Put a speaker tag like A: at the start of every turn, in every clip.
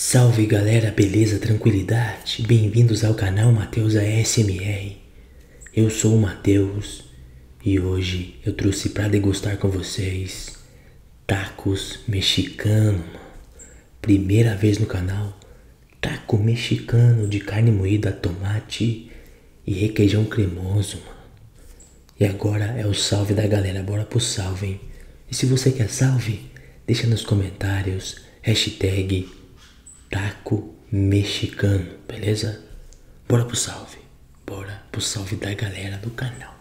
A: Salve galera, beleza, tranquilidade? Bem-vindos ao canal Matheus ASMR. Eu sou o Matheus e hoje eu trouxe para degustar com vocês tacos mexicano. Primeira vez no canal, taco mexicano de carne moída, tomate e requeijão cremoso, mano. E agora é o salve da galera, bora pro salve, hein? E se você quer salve, deixa nos comentários, hashtag taco mexicano, beleza? Bora pro salve da galera do canal.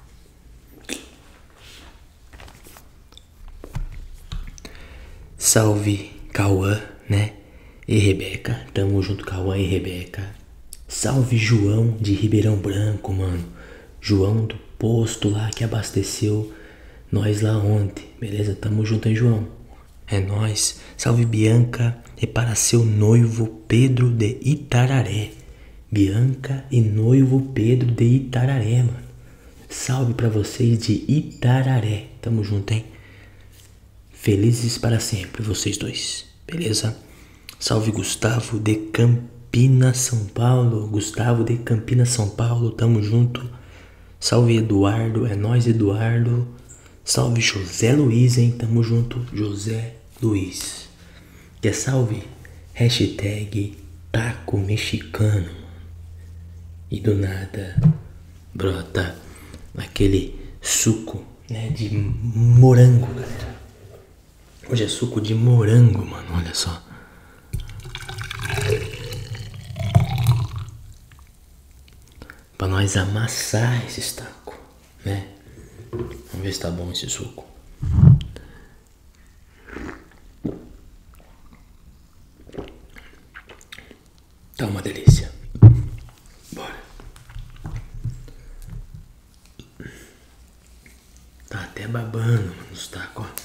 A: Salve Cauã, né? E Rebeca, tamo junto, Cauã e Rebeca. Salve João de Ribeirão Branco, mano. João do posto lá que abasteceu nós lá ontem, beleza? Tamo junto, hein, João? É nóis. Salve Bianca e para seu noivo Pedro de Itararé. Bianca e noivo Pedro de Itararé, mano. Salve pra vocês de Itararé. Tamo junto, hein? Felizes para sempre, vocês dois, beleza? Salve Gustavo de Campinas, São Paulo. Gustavo de Campinas, São Paulo, tamo junto. Salve Eduardo, é nóis, Eduardo. Salve José Luiz, hein? Tamo junto, José Luiz. Quer salve? Hashtag taco mexicano. E do nada brota aquele suco, né, de morango, galera. Hoje é suco de morango, mano, olha só. Pra nós amassar esse taco, né? Vamos ver se tá bom esse suco. Tá uma delícia. Bora. Tá até babando, mano, os tacos, ó.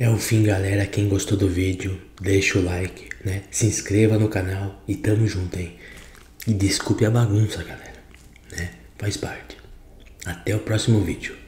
A: É o fim, galera. Quem gostou do vídeo, deixa o like, né? Se inscreva no canal e tamo junto, hein? E desculpe a bagunça, galera, né? Faz parte. Até o próximo vídeo.